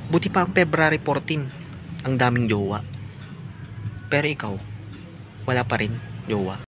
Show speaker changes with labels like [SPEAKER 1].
[SPEAKER 1] Buti pa ang February 14, ang daming jowa. Pero ikaw, wala pa rin jowa.